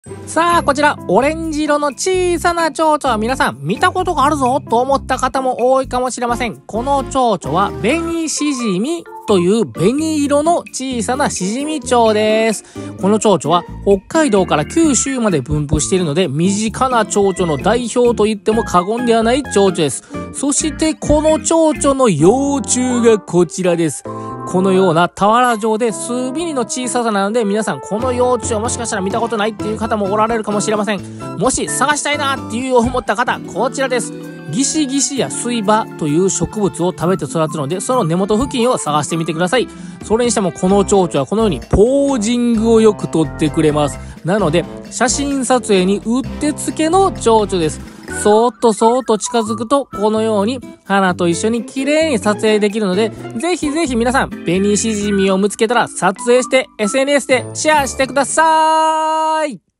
さあ、こちら、オレンジ色の小さな蝶々は皆さん見たことがあるぞと思った方も多いかもしれません。この蝶々は紅しじみという紅色の小さなしじみ蝶です。この蝶々は北海道から九州まで分布しているので、身近な蝶々の代表と言っても過言ではない蝶々です。そしてこの蝶々の幼虫がこちらです。このような俵状で数ミリの小ささなので、皆さんこの幼虫をもしかしたら見たことないっていう方もおられるかもしれません。もし探したいなっていう思った方、こちらです。ギシギシや水葉という植物を食べて育つので、その根元付近を探してみてください。それにしてもこの蝶々はこのようにポージングをよく撮ってくれます。なので写真撮影にうってつけの蝶々です。そーっと近づくとこのように花と一緒に綺麗に撮影できるので、ぜひぜひ皆さん紅しじみを見つけたら撮影して SNS でシェアしてくださーい。